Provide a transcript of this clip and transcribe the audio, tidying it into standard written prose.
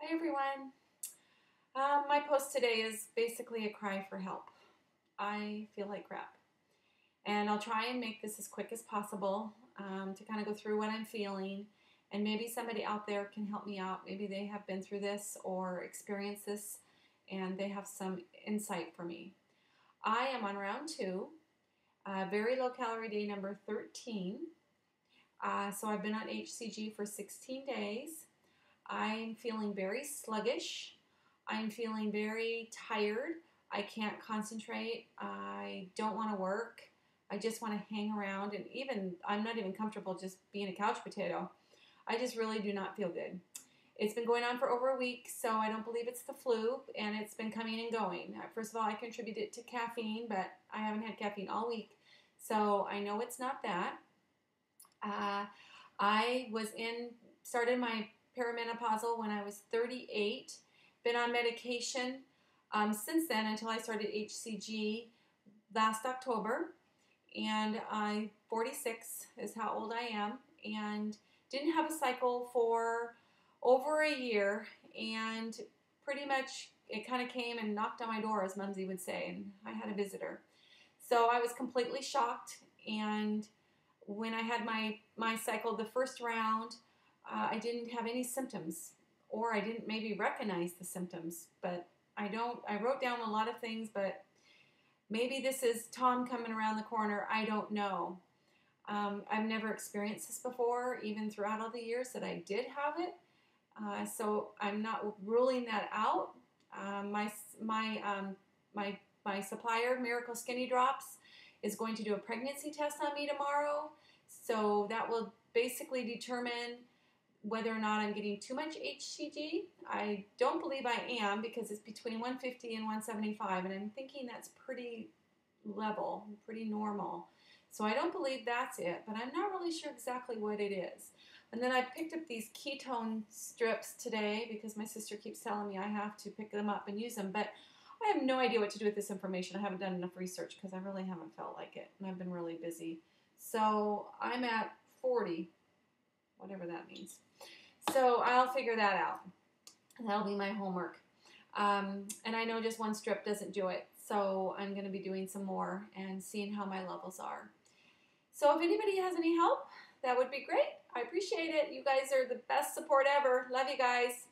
Hi everyone. My post today is basically a cry for help. I feel like crap. And I'll try and make this as quick as possible to kind of go through what I'm feeling. And maybe somebody out there can help me out. Maybe they have been through this or experienced this and they have some insight for me. I am on round 2, very low calorie day number 13. So I've been on hCG for 16 days. I'm feeling very sluggish. I'm feeling very tired. I can't concentrate. I don't want to work. I just want to hang around, and I'm not even comfortable just being a couch potato. I just really do not feel good. It's been going on for over a week, so I don't believe it's the flu, and it's been coming and going. First of all, I contribute it to caffeine, but I haven't had caffeine all week, so I know it's not that. I started my perimenopausal when I was 38, been on medication since then until I started hCG last October, and I'm 46 is how old I am, and didn't have a cycle for over a year, and pretty much it kind of came and knocked on my door, as Mumsy would say, and I had a visitor. So I was completely shocked, and when I had my cycle the first round, I didn't have any symptoms, or I didn't maybe recognize the symptoms, but I wrote down a lot of things, but maybe this is Tom coming around the corner. I don't know. I've never experienced this before, even throughout all the years that I did have it. So I'm not ruling that out. My supplier, Miracle Skinny Drops, is going to do a pregnancy test on me tomorrow. So that will basically determine whether or not I'm getting too much hCG. I don't believe I am, because it's between 150 and 175, and I'm thinking that's pretty level, pretty normal. So I don't believe that's it, but I'm not really sure exactly what it is. And then I picked up these ketone strips today because my sister keeps telling me I have to pick them up and use them, but I have no idea what to do with this information. I haven't done enough research because I really haven't felt like it, and I've been really busy. So I'm at 40, whatever that means. So I'll figure that out. That'll be my homework. And I know just one strip doesn't do it, so I'm going to be doing some more and seeing how my levels are. So if anybody has any help, that would be great. I appreciate it. You guys are the best support ever. Love you guys.